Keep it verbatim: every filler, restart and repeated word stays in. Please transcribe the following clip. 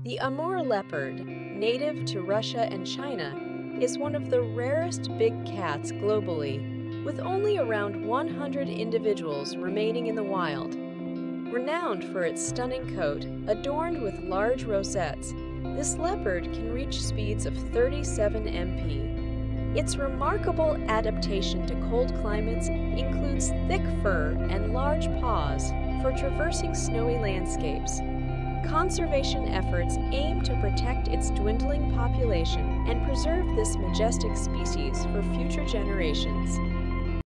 The Amur leopard, native to Russia and China, is one of the rarest big cats globally, with only around one hundred individuals remaining in the wild. Renowned for its stunning coat, adorned with large rosettes, this leopard can reach speeds of thirty-seven miles per hour. Its remarkable adaptation to cold climates includes thick fur and large paws for traversing snowy landscapes. Conservation efforts aim to protect its dwindling population and preserve this majestic species for future generations.